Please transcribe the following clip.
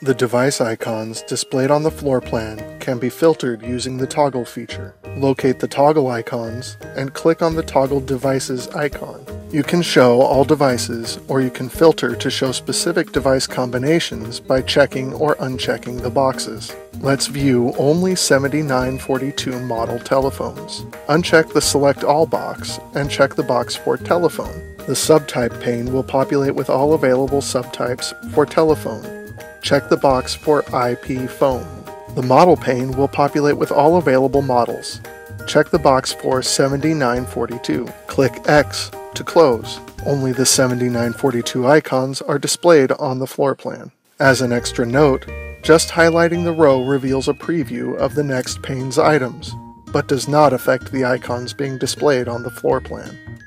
The device icons displayed on the floor plan can be filtered using the toggle feature. Locate the toggle icons and click on the toggle devices icon. You can show all devices, or you can filter to show specific device combinations by checking or unchecking the boxes. Let's view only 7942 model telephones. Uncheck the Select All box and check the box for telephone. The subtype pane will populate with all available subtypes for telephone. Check the box for IP phone. The model pane will populate with all available models. Check the box for 7942. Click X to close. Only the 7942 icons are displayed on the floor plan. As an extra note, just highlighting the row reveals a preview of the next pane's items, but does not affect the icons being displayed on the floor plan.